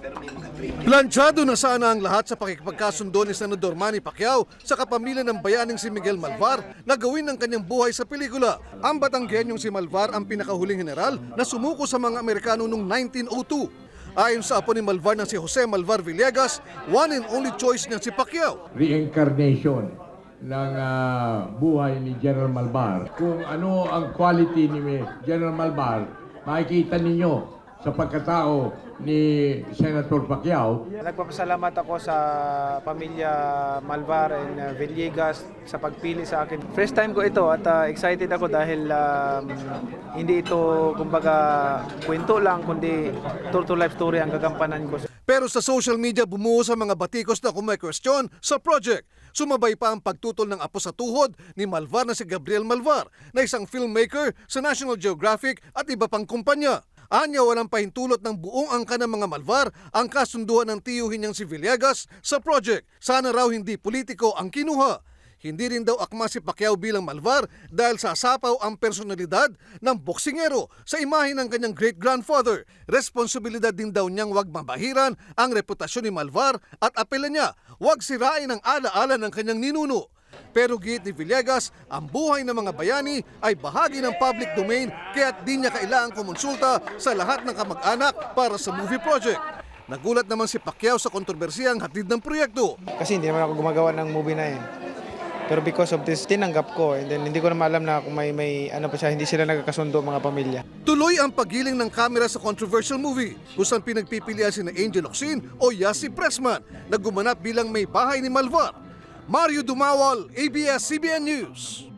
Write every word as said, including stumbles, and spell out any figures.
Planchado na sana ang lahat sa pakikipagkasundo ni Senador Manny Pacquiao sa kapamilya ng bayaning si Miguel Malvar na gawin ang kanyang buhay sa pelikula. Ang Batanggenyong si Malvar ang pinakahuling general na sumuko sa mga Amerikano noong nineteen oh two. Ayon sa apo ni Malvar na si Jose Malvar Villegas, one and only choice niya si Pacquiao. Reincarnation ng uh, buhay ni General Malvar. Kung ano ang quality ni General Malvar, makikita ninyo sa pagkatao ni Senator Pacquiao. Nagpapasalamat ako sa pamilya Malvar and uh, Villegas sa pagpili sa akin. First time ko ito at uh, excited ako dahil um, hindi ito kumbaga kwento lang kundi true to life story ang gagampanan ko. Pero sa social media bumuo sa mga batikos na kumekwestiyon sa project. Sumabay pa ang pagtutol ng apo sa tuhod ni Malvar na si Gabriel Malvar na isang filmmaker sa National Geographic at iba pang kumpanya. Anya walang pahintulot ng buong angka ng mga Malvar ang kasunduan ng tiyuhin niyang si Villegas sa project. Sana raw hindi politiko ang kinuha. Hindi rin daw akma si Pacquiao bilang Malvar dahil sasapaw ang personalidad ng boksingero sa imahe ng kanyang great-grandfather. Responsibilidad din daw niyang wag mabahiran ang reputasyon ni Malvar at apela niya wag sirain ang alaala ng kanyang ninuno. Pero giit ni Villegas, ang buhay ng mga bayani ay bahagi ng public domain kaya't di niya kailangang kumonsulta sa lahat ng kamag-anak para sa movie project. Nagulat naman si Pacquiao sa kontrobersiyang hatid ng proyekto. Kasi hindi naman ako gumagawa ng movie na yun. Pero because of this, tinanggap ko. And then hindi ko naman alam na kung may, may ano pa siya, hindi sila nagkakasundo mga pamilya. Tuloy ang paggiling ng kamera sa controversial movie kung saan pinagpipilian sina Angel Locsin o Yasi Pressman na gumanap bilang may bahay ni Malvar. Mario Dumawal, A B S C B N News.